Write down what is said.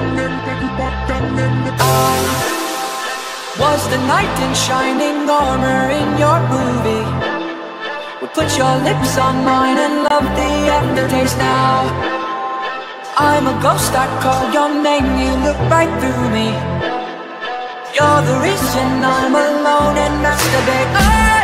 Was the knight in shining armor in your movie? Would put your lips on mine and love the aftertaste now. I'm a ghost, I call your name, you look right through me. You're the reason I'm alone and masturbate.